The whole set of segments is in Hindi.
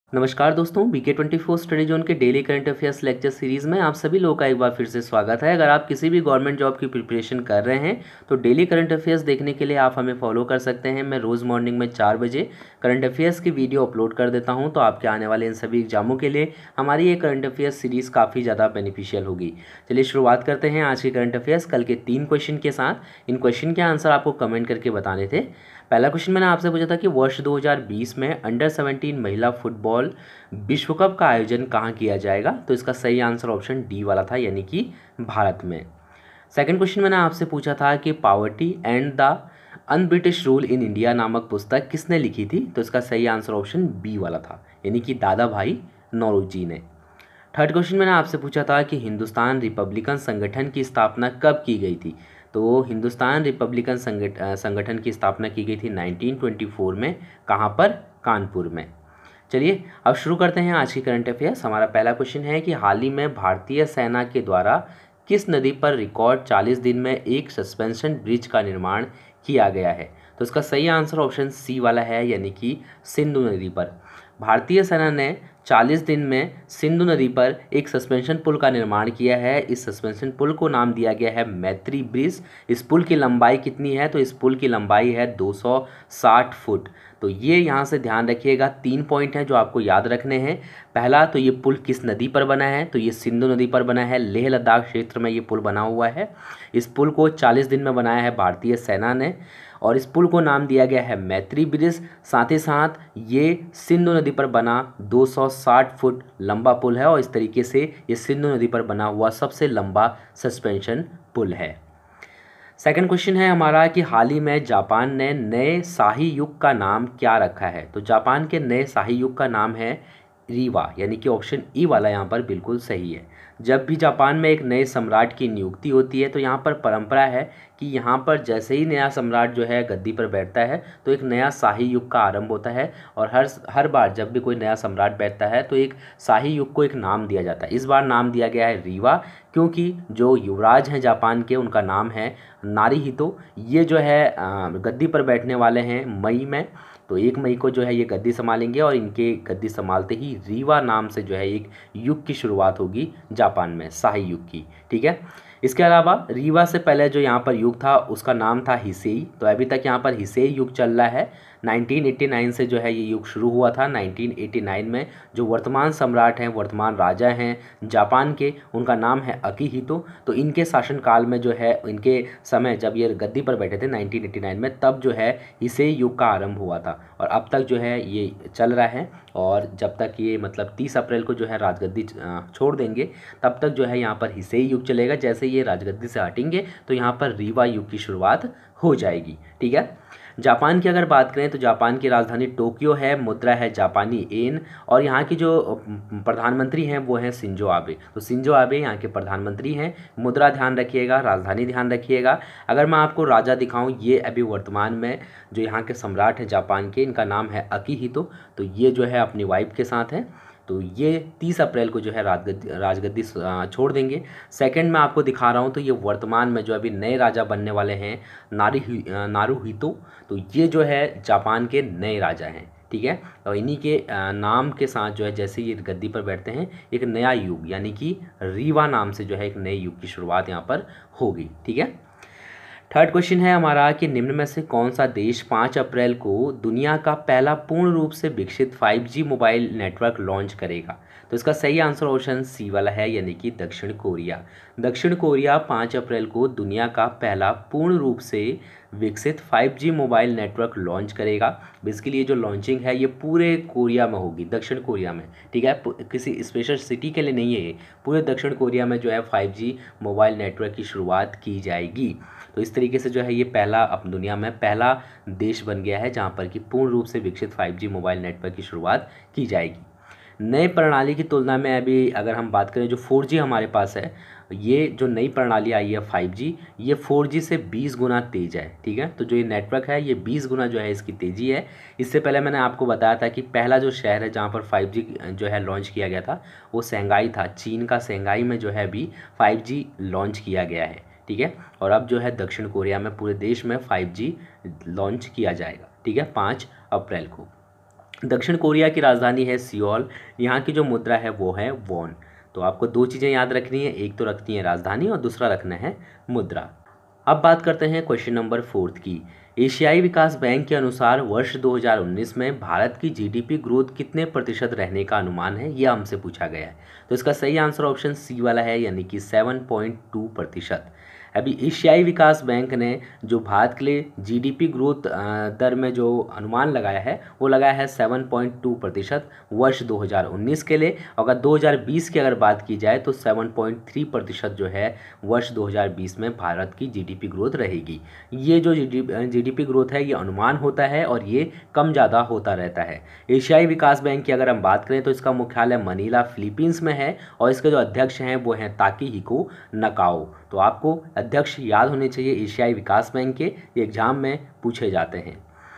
नमस्कार दोस्तों, BK24 स्टडी जोन के daily current affairs lecture series में आप सभी लोगों का एक बार फिर से स्वागत है। अगर आप किसी भी गवर्नमेंट जॉब की प्रिपरेशन कर रहे हैं तो डेली करंट अफेयर्स देखने के लिए आप हमें फॉलो कर सकते हैं। मैं रोज़ मॉर्निंग में 4 बजे करंट अफेयर्स की वीडियो अपलोड कर देता हूं, तो आपके आने वाले इन सभी एग्जामों के लिए हमारी ये करंट अफेयर्स सीरीज़ काफ़ी ज़्यादा बेनिफिशियल होगी। चलिए शुरुआत करते हैं आज के करंट अफेयर्स कल के 3 क्वेश्चन के साथ। इन क्वेश्चन के आंसर आपको कमेंट करके बताने थे। पहला क्वेश्चन मैंने आपसे पूछा था कि वर्ष 2020 में अंडर 17 महिला फुटबॉल विश्व कप का आयोजन कहाँ किया जाएगा, तो इसका सही आंसर ऑप्शन डी वाला था, यानी कि भारत में। सेकंड क्वेश्चन मैंने आपसे पूछा था कि poverty and the un British rule in India नामक पुस्तक किसने लिखी थी, तो इसका सही आंसर ऑप्शन बी वाला था, यानी कि दादा भाई नौरोजी ने। थर्ड क्वेश्चन मैंने आपसे पूछा था कि हिंदुस्तान रिपब्लिकन संगठन की स्थापना कब की गई थी, तो हिंदुस्तान रिपब्लिकन संगठन की स्थापना की गई थी 1924 में। कहाँ पर? कानपुर में। चलिए अब शुरू करते हैं आज की करंट अफेयर्स। हमारा पहला क्वेश्चन है कि हाल ही में भारतीय सेना के द्वारा किस नदी पर रिकॉर्ड 40 दिन में एक सस्पेंशन ब्रिज का निर्माण किया गया है, तो इसका सही आंसर ऑप्शन सी वाला है, यानी कि सिंधु नदी पर। भारतीय सेना ने 40 दिन में सिंधु नदी पर एक सस्पेंशन पुल का निर्माण किया है। इस सस्पेंशन पुल को नाम दिया गया है मैत्री ब्रिज। इस पुल की लंबाई कितनी है, तो इस पुल की लंबाई है 260 फुट। तो ये यहाँ से ध्यान रखिएगा, 3 पॉइंट हैं जो आपको याद रखने हैं। पहला, तो ये पुल किस नदी पर बना है, तो ये सिंधु नदी पर बना है। लेह लद्दाख क्षेत्र में ये पुल बना हुआ है। इस पुल को 40 दिन में बनाया है भारतीय सेना ने और इस पुल को नाम दिया गया है मैत्री ब्रिज। साथ ही साथ ये सिंधु नदी पर बना 260 फुट लंबा पुल है और इस तरीके से ये सिंधु नदी पर बना हुआ सबसे लंबा सस्पेंशन पुल है। सेकंड क्वेश्चन है हमारा कि हाल ही में जापान ने नए शाही युग का नाम क्या रखा है, तो जापान के नए शाही युग का नाम है रीवा, यानी कि ऑप्शन ई वाला यहाँ पर बिल्कुल सही है। जब भी जापान में एक नए सम्राट की नियुक्ति होती है तो यहाँ पर परंपरा है कि यहाँ पर जैसे ही नया सम्राट जो है गद्दी पर बैठता है तो एक नया शाही युग का आरंभ होता है और हर बार जब भी कोई नया सम्राट बैठता है तो एक शाही युग को एक नाम दिया जाता है। इस बार नाम दिया गया है रीवा, क्योंकि जो युवराज हैं जापान के उनका नाम है नारुहितो। ये जो है गद्दी पर बैठने वाले हैं मई में, तो 1 मई को जो है ये गद्दी संभालेंगे और इनके गद्दी संभालते ही रीवा नाम से जो है एक युग की शुरुआत होगी जापान में, शाही युग की। ठीक है, इसके अलावा रीवा से पहले जो यहाँ पर युग था उसका नाम था हिसेई। तो अभी तक यहाँ पर हिसेई युग चल रहा है। 1989 से जो है ये युग शुरू हुआ था। 1989 में जो वर्तमान सम्राट हैं, वर्तमान राजा हैं जापान के, उनका नाम है अकिहितो। तो इनके शासनकाल में जो है, इनके समय जब ये गद्दी पर बैठे थे 1989 में, तब जो है हिसेई युग का आरंभ हुआ था और अब तक जो है ये चल रहा है। और जब तक ये मतलब 30 अप्रैल को जो है राजगद्दी छोड़ देंगे तब तक जो है यहाँ पर हिसेई युग चलेगा। जैसे ये राजगद्दी से हटेंगे तो यहाँ पर रीवा युग की शुरुआत हो जाएगी। ठीक है, जापान की अगर बात करें तो जापान की राजधानी टोक्यो है, मुद्रा है जापानी येन और यहाँ की जो प्रधानमंत्री हैं वो हैं शिंजो आबे। तो शिंजो आबे यहाँ के प्रधानमंत्री हैं। मुद्रा ध्यान रखिएगा, राजधानी ध्यान रखिएगा। अगर मैं आपको राजा दिखाऊं, ये अभी वर्तमान में जो यहाँ के सम्राट हैं जापान के, इनका नाम है अकिहितो। तो ये जो है अपनी वाइफ के साथ है। तो ये 30 अप्रैल को जो है राजगद्दी छोड़ देंगे। सेकंड में आपको दिखा रहा हूँ, तो ये वर्तमान में जो अभी नए राजा बनने वाले हैं नारुहितो। तो ये जो है जापान के नए राजा हैं। ठीक है, और इन्हीं के नाम के साथ जो है जैसे ये गद्दी पर बैठते हैं एक नया युग यानी कि रीवा नाम से जो है एक नए युग की शुरुआत यहाँ पर होगी। ठीक है, थर्ड क्वेश्चन है हमारा कि निम्न में से कौन सा देश 5 अप्रैल को दुनिया का पहला पूर्ण रूप से विकसित 5G मोबाइल नेटवर्क लॉन्च करेगा, तो इसका सही आंसर ऑप्शन सी वाला है, यानी कि दक्षिण कोरिया। दक्षिण कोरिया 5 अप्रैल को दुनिया का पहला पूर्ण रूप से विकसित 5G मोबाइल नेटवर्क लॉन्च करेगा। बेसिकली ये जो लॉन्चिंग है ये पूरे कोरिया में होगी, दक्षिण कोरिया में। ठीक है, किसी स्पेशल सिटी के लिए नहीं है, पूरे दक्षिण कोरिया में जो है 5G मोबाइल नेटवर्क की शुरुआत की जाएगी। तो इस तरीके से जो है ये पहला अब दुनिया में पहला देश बन गया है जहाँ पर कि पूर्ण रूप से विकसित 5G मोबाइल नेटवर्क की शुरुआत की जाएगी। नए प्रणाली की तुलना में अभी अगर हम बात करें जो 4G हमारे पास है, ये जो नई प्रणाली आई है 5G, ये 4G से 20 गुना तेज़ है। ठीक है, तो जो ये नेटवर्क है ये 20 गुना जो है इसकी तेज़ी है। इससे पहले मैंने आपको बताया था कि पहला जो शहर है जहाँ पर 5G जो है लॉन्च किया गया था वो शंघाई था। चीन का शंघाई में जो है अभी 5G लॉन्च किया गया है। ठीक है, और अब जो है दक्षिण कोरिया में पूरे देश में 5G लॉन्च किया जाएगा। ठीक है, 5 अप्रैल को। दक्षिण कोरिया की राजधानी है सियोल। यहाँ की जो मुद्रा है वो है वॉन। तो आपको दो चीज़ें याद रखनी है, एक तो रखनी है राजधानी और दूसरा रखना है मुद्रा। अब बात करते हैं क्वेश्चन नंबर 4 की। एशियाई विकास बैंक के अनुसार वर्ष 2019 में भारत की जीडीपी ग्रोथ कितने प्रतिशत रहने का अनुमान है, यह हमसे पूछा गया है। तो इसका सही आंसर ऑप्शन सी वाला है, यानी कि 7.2%। अभी एशियाई विकास बैंक ने जो भारत के लिए जीडीपी ग्रोथ दर में जो अनुमान लगाया है वो लगाया है 7.2% वर्ष 2019 के लिए। अगर 2020 की अगर बात की जाए तो 7.3% जो है वर्ष 2020 में भारत की जीडीपी ग्रोथ रहेगी। ये जो जीडीपी ग्रोथ है ये अनुमान होता है और ये कम ज़्यादा होता रहता है। एशियाई विकास बैंक की अगर हम बात करें तो इसका मुख्यालय मनीला फिलीपींस में है और इसके जो अध्यक्ष हैं वो हैं ताकीहिको नकाओ। तो आपको अध्यक्ष याद होने चाहिए एशियाई विकास बैंक के, ये एग्जाम में पूछे जाते हैं।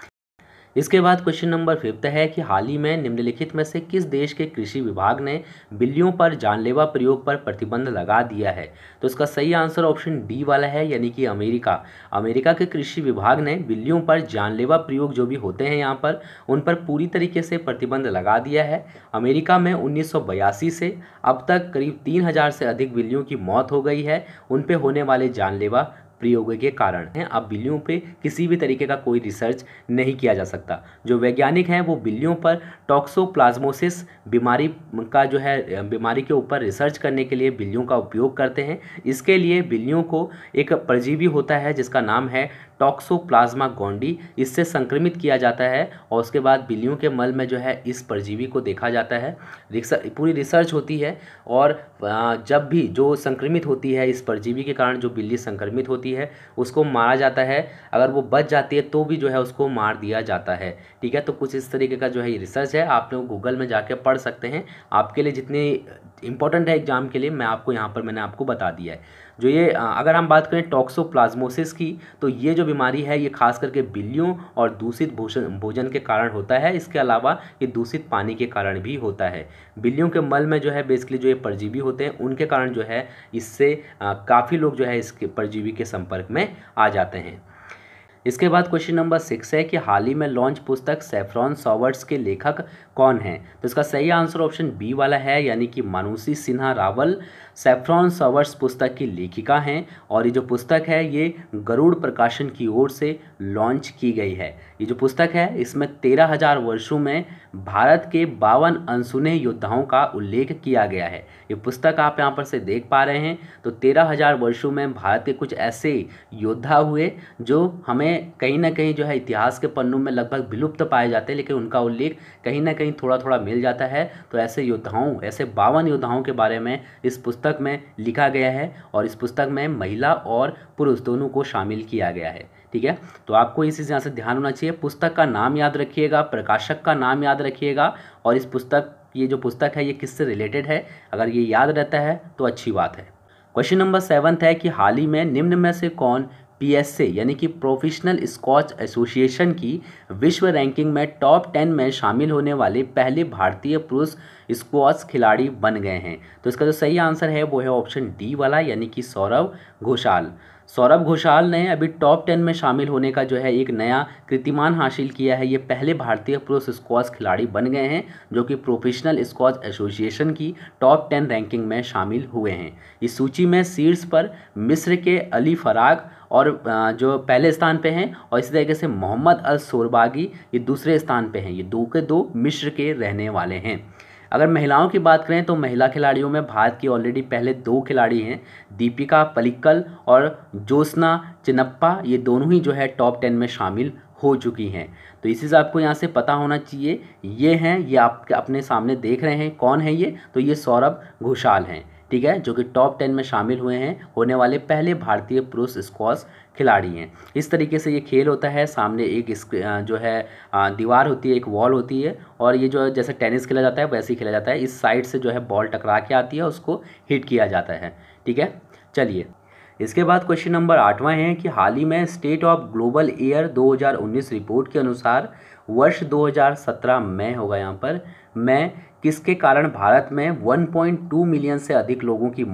इसके बाद क्वेश्चन नंबर 5 है कि हाल ही में निम्नलिखित में से किस देश के कृषि विभाग ने बिल्लियों पर जानलेवा प्रयोग पर प्रतिबंध लगा दिया है। तो इसका सही आंसर ऑप्शन डी वाला है, यानी कि अमेरिका। अमेरिका के कृषि विभाग ने बिल्लियों पर जानलेवा प्रयोग जो भी होते हैं यहाँ पर उन पर पूरी तरीके से प्रतिबंध लगा दिया है। अमेरिका में 1982 से अब तक करीब 3000 से अधिक बिल्लियों की मौत हो गई है उन पे होने वाले जानलेवा प्रयोग के कारण हैं। अब बिल्लियों पे किसी भी तरीके का कोई रिसर्च नहीं किया जा सकता। जो वैज्ञानिक हैं वो बिल्लियों पर टॉक्सोप्लाज्मोसिस बीमारी का जो है बीमारी के ऊपर रिसर्च करने के लिए बिल्लियों का उपयोग करते हैं। इसके लिए बिल्लियों को एक परजीवी होता है जिसका नाम है टॉक्सोप्लाज्मा गोंडी, इससे संक्रमित किया जाता है और उसके बाद बिल्लियों के मल में जो है इस परजीवी को देखा जाता है। पूरी रिसर्च होती है और जब भी जो संक्रमित होती है इस परजीवी के कारण जो बिल्ली संक्रमित होती है उसको मारा जाता है। अगर वो बच जाती है तो भी जो है उसको मार दिया जाता है। ठीक है, तो कुछ इस तरीके का जो है ये रिसर्च है, आप लोग गूगल में जाके पढ़ सकते हैं। आपके लिए जितने इंपॉर्टेंट है एग्जाम के लिए मैं आपको यहाँ पर मैंने आपको बता दिया है। जो ये अगर हम बात करें टॉक्सोप्लाज्मोसिस की तो ये जो बीमारी है ये खास करके बिल्लियों और दूषित भोजन के कारण होता है। इसके अलावा ये दूषित पानी के कारण भी होता है। बिल्लियों के मल में जो है बेसिकली जो ये परजीवी होते हैं उनके कारण जो है इससे काफ़ी लोग जो है इसके परजीवी के संपर्क में आ जाते हैं। इसके बाद क्वेश्चन नंबर 6 है कि हाल ही में लॉन्च पुस्तक सैफरॉन सॉवर्ड्स के लेखक कौन हैं। तो इसका सही आंसर ऑप्शन बी वाला है, यानी कि मानुषी सिन्हा रावल सैफरॉन सॉवर्ड्स पुस्तक की लेखिका हैं और ये जो पुस्तक है ये गरुड़ प्रकाशन की ओर से लॉन्च की गई है। ये जो पुस्तक है इसमें 13,000 वर्षों में भारत के 52 अनसुने योद्धाओं का उल्लेख किया गया है। ये पुस्तक आप यहाँ पर से देख पा रहे हैं। तो 13,000 वर्षों में भारत के कुछ ऐसे योद्धा हुए जो हमें कहीं ना कहीं जो है इतिहास के पन्नों में लगभग विलुप्त पाए जाते हैं, लेकिन उनका उल्लेख कहीं ना कहीं थोड़ा थोड़ा मिल जाता है। तो ऐसे योद्धाओं, ऐसे 52 योद्धाओं के बारे में इस पुस्तक में लिखा गया है और इस पुस्तक में महिला और पुरुष दोनों को शामिल किया गया है। ठीक है, तो आपको इस यहाँ से ध्यान होना चाहिए। पुस्तक का नाम याद रखिएगा, प्रकाशक का नाम याद रखिएगा और इस पुस्तक ये जो पुस्तक है ये किससे रिलेटेड है, अगर ये याद रहता है तो अच्छी बात है। क्वेश्चन नंबर 7 है कि हाल ही में निम्न में से कौन PSA यानी कि प्रोफेशनल स्क्वॉश एसोसिएशन की विश्व रैंकिंग में टॉप 10 में शामिल होने वाले पहले भारतीय पुरुष स्क्वॉश खिलाड़ी बन गए हैं। तो इसका जो सही आंसर है वो है ऑप्शन डी वाला, यानी कि सौरभ घोषाल। सौरभ घोषाल ने अभी टॉप 10 में शामिल होने का जो है एक नया कीर्तिमान हासिल किया है। ये पहले भारतीय पुरुष स्क्वॉश खिलाड़ी बन गए हैं जो कि प्रोफेशनल स्क्वॉश एसोसिएशन की टॉप 10 रैंकिंग में शामिल हुए हैं। इस सूची में शीर्ष पर मिस्र के अली फराग और जो पहले स्थान पे हैं और इसी तरीके से मोहम्मद अल शोरबागी ये दूसरे स्थान पे हैं। ये दो के दो मिस्र के रहने वाले हैं। अगर महिलाओं की बात करें तो महिला खिलाड़ियों में भारत की ऑलरेडी पहले 2 खिलाड़ी हैं, दीपिका पल्लिकल और ज्योत्सना चिन्नप्पा। ये दोनों ही जो है टॉप 10 में शामिल हो चुकी हैं। तो इसी से आपको यहाँ से पता होना चाहिए। ये हैं, ये आप अपने सामने देख रहे हैं, कौन है ये, तो ये सौरभ घोषाल हैं। ठीक है, जो कि टॉप 10 में शामिल हुए हैं, होने वाले पहले भारतीय पुरुष स्क्वॉश खिलाड़ी हैं। इस तरीके से ये खेल होता है। सामने एक जो है दीवार होती है, एक वॉल होती है और ये जो जैसे टेनिस खेला जाता है वैसे ही खेला जाता है। इस साइड से जो है बॉल टकरा के आती है, उसको हिट किया जाता है। ठीक है, चलिए इसके बाद क्वेश्चन नंबर 8वां है कि हाल ही में state of global air 2019 report के अनुसार वर्ष 2017 में होगा यहाँ पर मैं किसके कारण भारत में 1.2 मिलियन से अधिक लोगों की मौत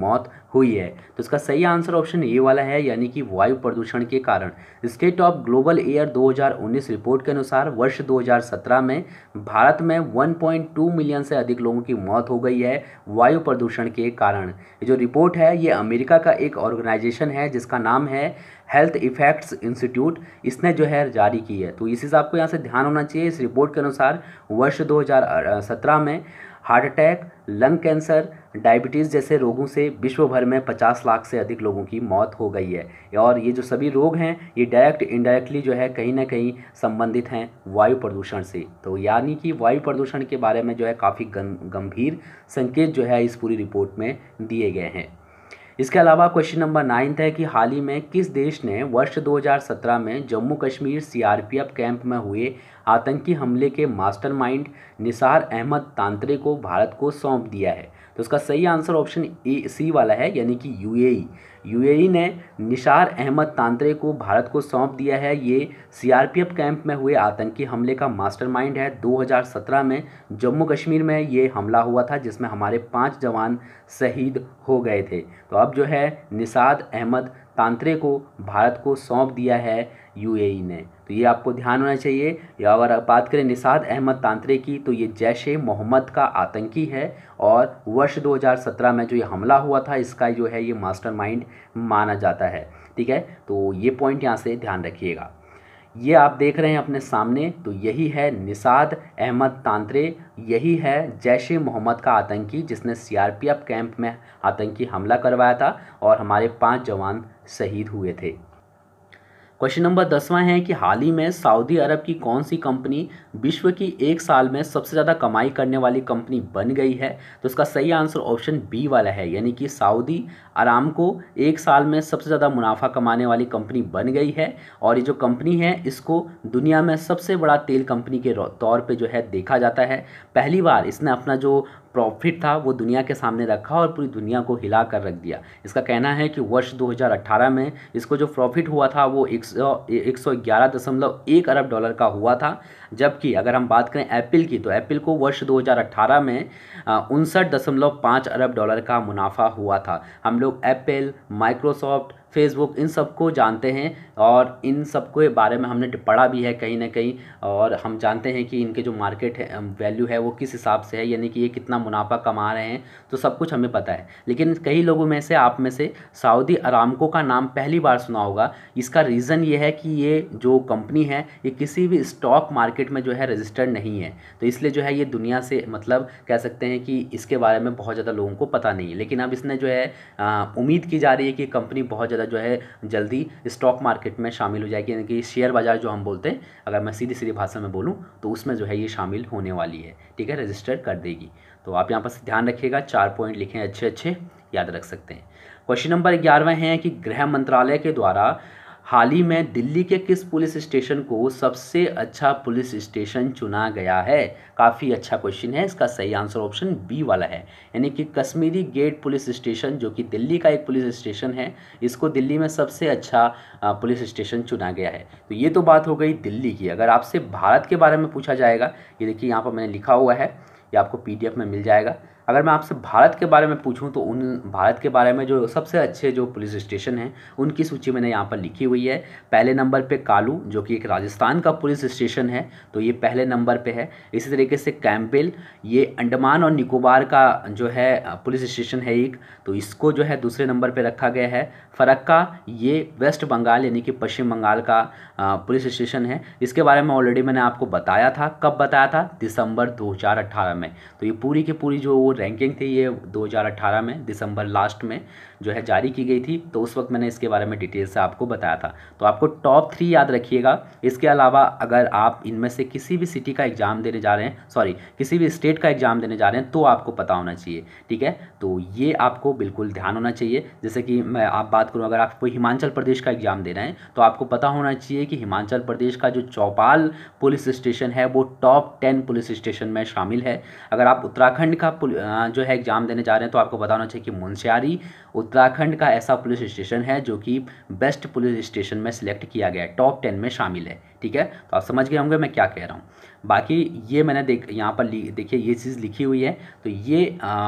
हुई है। तो इसका सही आंसर ऑप्शन ए वाला है, यानी कि वायु प्रदूषण के कारण। State of global air 2019 report के अनुसार वर्ष 2017 में भारत में 1.2 मिलियन से अधिक लोगों की मौत हो गई है वायु प्रदूषण के कारण। ये जो रिपोर्ट है ये अमेरिका का एक ऑर्गेनाइजेशन है जिसका नाम है हेल्थ इफेक्ट्स इंस्टीट्यूट, इसने जो है जारी की है। तो इस चीज़ आपको यहाँ से ध्यान होना चाहिए। इस रिपोर्ट के अनुसार वर्ष 2017 में heart attack, lung cancer, diabetes जैसे रोगों से विश्व भर में 50 लाख से अधिक लोगों की मौत हो गई है। और ये जो सभी रोग हैं ये डायरेक्ट इनडायरेक्टली जो है कहीं ना कहीं संबंधित हैं वायु प्रदूषण से। तो यानी कि वायु प्रदूषण के बारे में जो है काफ़ी गंभीर संकेत जो है इस पूरी रिपोर्ट में दिए गए हैं। इसके अलावा क्वेश्चन नंबर 9 है कि हाल ही में किस देश ने वर्ष 2017 में जम्मू कश्मीर सीआरपीएफ कैंप में हुए आतंकी हमले के मास्टरमाइंड निसार अहमद तांत्रे को भारत को सौंप दिया है? तो इसका सही आंसर ऑप्शन ए सी वाला है, यानी कि यूएई। यूएई ने निसार अहमद तांत्रे को भारत को सौंप दिया है। ये सीआरपीएफ कैंप में हुए आतंकी हमले का मास्टरमाइंड है। 2017 में जम्मू कश्मीर में ये हमला हुआ था जिसमें हमारे 5 जवान शहीद हो गए थे। तो अब जो है निसार अहमद तांत्रे को भारत को सौंप दिया है यूएई ने। तो ये आपको ध्यान होना चाहिए। या अगर बात करें निसार अहमद तांत्रे की तो ये जैश-ए-मोहम्मद का आतंकी है और वर्ष 2017 में जो ये हमला हुआ था इसका जो है ये मास्टरमाइंड माना जाता है। ठीक है, तो ये पॉइंट यहाँ से ध्यान रखिएगा। ये आप देख रहे हैं अपने सामने, तो यही है निसार अहमद तांत्रे, यही है जैश-ए-मोहम्मद का आतंकी जिसने सीआरपीएफ कैंप में आतंकी हमला करवाया था और हमारे 5 जवान शहीद हुए थे। क्वेश्चन नंबर 10वां है कि हाल ही में सऊदी अरब की कौन सी कंपनी विश्व की एक साल में सबसे ज़्यादा कमाई करने वाली कंपनी बन गई है? तो इसका सही आंसर ऑप्शन बी वाला है, यानी कि सऊदी अरामको एक साल में सबसे ज़्यादा मुनाफा कमाने वाली कंपनी बन गई है। और ये जो कंपनी है इसको दुनिया में सबसे बड़ा तेल कंपनी के तौर पे जो है देखा जाता है। पहली बार इसने अपना जो प्रॉफिट था वो दुनिया के सामने रखा और पूरी दुनिया को हिला कर रख दिया। इसका कहना है कि वर्ष 2018 में इसको जो प्रॉफिट हुआ था वो 111.1 अरब डॉलर का हुआ था। जबकि अगर हम बात करें एप्पल की तो एप्पल को वर्ष 2018 में 59.5 अरब डॉलर का मुनाफा हुआ था। हम लोग एप्पल, माइक्रोसॉफ्ट, फेसबुक इन सबको जानते हैं और इन सब के बारे में हमने पढ़ा भी है कहीं ना कहीं, और हम जानते हैं कि इनके जो मार्केट है वैल्यू है वो किस हिसाब से है, यानी कि ये कितना मुनाफा कमा रहे हैं, तो सब कुछ हमें पता है। लेकिन कई लोगों में से आप में से सऊदी अरामको का नाम पहली बार सुना होगा। इसका रीज़न ये है कि ये जो कंपनी है ये किसी भी स्टॉक मार्केट में जो है रजिस्टर्ड नहीं है, तो इसलिए जो है ये दुनिया से मतलब कह सकते हैं कि इसके बारे में बहुत ज़्यादा लोगों को पता नहीं है। लेकिन अब इसने जो है उम्मीद की जा रही है कि कंपनी बहुत जो है जल्दी स्टॉक मार्केट में शामिल हो जाएगी, यानी कि शेयर बाजार जो हम बोलते हैं, अगर मैं सीधी सीधी भाषा में बोलूं तो उसमें जो है ये शामिल होने वाली है। ठीक है, रजिस्टर कर देगी। तो आप यहाँ पर ध्यान रखिएगा, 4 पॉइंट लिखें, अच्छे अच्छे याद रख सकते हैं। क्वेश्चन नंबर 11वां है कि गृह मंत्रालय के द्वारा हाल ही में दिल्ली के किस पुलिस स्टेशन को सबसे अच्छा पुलिस स्टेशन चुना गया है? काफ़ी अच्छा क्वेश्चन है। इसका सही आंसर ऑप्शन बी वाला है, यानी कि कश्मीरी गेट पुलिस स्टेशन जो कि दिल्ली का एक पुलिस स्टेशन है, इसको दिल्ली में सबसे अच्छा पुलिस स्टेशन चुना गया है। तो ये तो बात हो गई दिल्ली की। अगर आपसे भारत के बारे में पूछा जाएगा, ये देखिए यहाँ पर मैंने लिखा हुआ है, ये आपको PDF में मिल जाएगा। अगर मैं आपसे भारत के बारे में पूछूं तो उन भारत के बारे में जो सबसे अच्छे जो पुलिस स्टेशन हैं उनकी सूची मैंने यहाँ पर लिखी हुई है। पहले नंबर पे कालू जो कि एक राजस्थान का पुलिस स्टेशन है, तो ये पहले नंबर पे है। इसी तरीके से कैंपबेल, ये अंडमान और निकोबार का जो है पुलिस स्टेशन है एक, तो इसको जो है दूसरे नंबर पर रखा गया है। फरक्का, ये वेस्ट बंगाल यानी कि पश्चिम बंगाल का पुलिस स्टेशन है। इसके बारे में ऑलरेडी मैंने आपको बताया था। कब बताया था? दिसंबर 2018 में। तो ये पूरी की पूरी जो रैंकिंग थी ये 2018 में दिसंबर लास्ट में जो है जारी की गई थी, तो उस वक्त मैंने इसके बारे में डिटेल से आपको बताया था। तो आपको टॉप 3 याद रखिएगा। इसके अलावा अगर आप इनमें से किसी भी सिटी का एग्ज़ाम देने जा रहे हैं, सॉरी किसी भी स्टेट का एग्ज़ाम देने जा रहे हैं, तो आपको पता होना चाहिए। ठीक है, तो ये आपको बिल्कुल ध्यान होना चाहिए। जैसे कि मैं आप बात करूँ, अगर आपको हिमाचल प्रदेश का एग्ज़ाम देना है तो आपको पता होना चाहिए कि हिमाचल प्रदेश का जो चौपाल पुलिस स्टेशन है वो टॉप 10 पुलिस स्टेशन में शामिल है। अगर आप उत्तराखंड का जो है एग्ज़ाम देने जा रहे हैं तो आपको पता होना चाहिए कि मुनस्यारी उत्तराखंड का ऐसा पुलिस स्टेशन है जो कि बेस्ट पुलिस स्टेशन में सिलेक्ट किया गया है, टॉप 10 में शामिल है। ठीक है, तो आप समझ गए होंगे मैं क्या कह रहा हूँ। बाकी ये मैंने यहाँ पर देखिए ये चीज़ लिखी हुई है, तो ये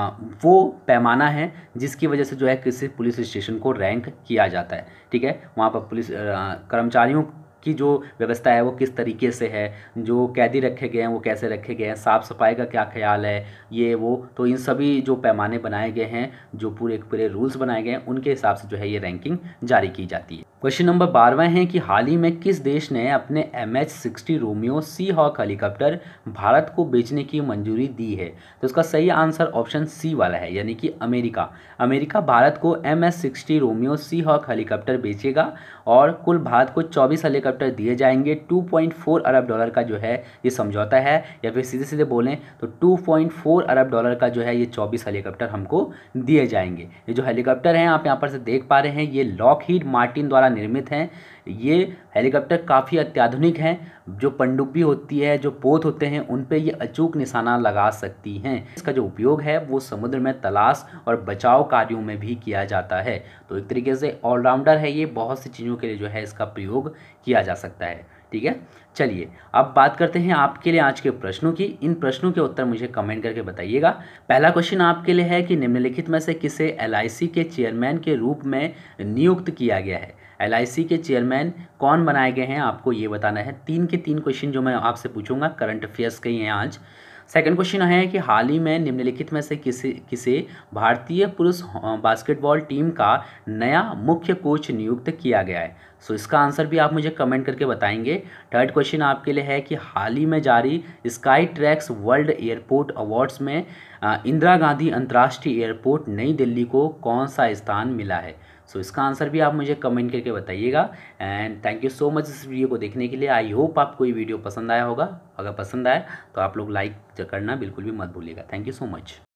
वो पैमाना है जिसकी वजह से जो है किसी पुलिस स्टेशन को रैंक किया जाता है। ठीक है, वहाँ पर पुलिस कर्मचारियों की जो व्यवस्था है वो किस तरीके से है, जो कैदी रखे गए हैं वो कैसे रखे गए हैं, साफ़ सफाई का क्या ख्याल है, ये वो, तो इन सभी जो पैमाने बनाए गए हैं, जो पूरे रूल्स बनाए गए हैं, उनके हिसाब से जो है ये रैंकिंग जारी की जाती है। क्वेश्चन नंबर 12वां है कि हाल ही में किस देश ने अपने MH-60 Romeo sea hawk helicopter Bharat को बेचने की मंजूरी दी है? तो इसका सही आंसर ऑप्शन सी वाला है, यानी कि अमेरिका। अमेरिका भारत को MH-60 Romeo sea hawk helicopter बेचेगा और कुल भारत को 24 हेलीकॉप्टर दिए जाएंगे। 2.4 अरब डॉलर का जो है ये समझौता है, या फिर सीधे सीधे बोलें तो 2.4 अरब डॉलर का जो है ये 24 हेलीकॉप्टर हमको दिए जाएंगे। ये जो हेलीकॉप्टर हैं आप यहाँ पर से देख पा रहे हैं, ये लॉकहीड मार्टिन द्वारा निर्मित हैं। ये हेलीकॉप्टर काफ़ी अत्याधुनिक हैं, जो पनडुब्बी होती है, जो पोत होते हैं, उन पे ये अचूक निशाना लगा सकती हैं। इसका जो उपयोग है वो समुद्र में तलाश और बचाव कार्यों में भी किया जाता है। तो एक तरीके से ऑलराउंडर है ये, बहुत सी चीज़ों के लिए जो है इसका प्रयोग किया जा सकता है। ठीक है, चलिए अब बात करते हैं आपके लिए आज के प्रश्नों की। इन प्रश्नों के उत्तर मुझे कमेंट करके बताइएगा। पहला क्वेश्चन आपके लिए है कि निम्नलिखित में से किसे LIC के चेयरमैन के रूप में नियुक्त किया गया है? LIC के चेयरमैन कौन बनाए गए हैं आपको ये बताना है। 3 के 3 क्वेश्चन जो मैं आपसे पूछूंगा करंट अफेयर्स के ही हैं आज। सेकंड क्वेश्चन है कि हाल ही में निम्नलिखित में से किसे भारतीय पुरुष बास्केटबॉल टीम का नया मुख्य कोच नियुक्त किया गया है? सो इसका आंसर भी आप मुझे कमेंट करके बताएंगे। थर्ड क्वेश्चन आपके लिए है कि हाल ही में जारी Skytrax world airport awards में इंदिरा गांधी अंतर्राष्ट्रीय एयरपोर्ट नई दिल्ली को कौन सा स्थान मिला है? सो इसका आंसर भी आप मुझे कमेंट करके बताइएगा। And thank you so much इस वीडियो को देखने के लिए। आई होप आपको ये वीडियो पसंद आया होगा। अगर पसंद आए तो आप लोग लाइक करना बिल्कुल भी मत भूलिएगा। Thank you so much.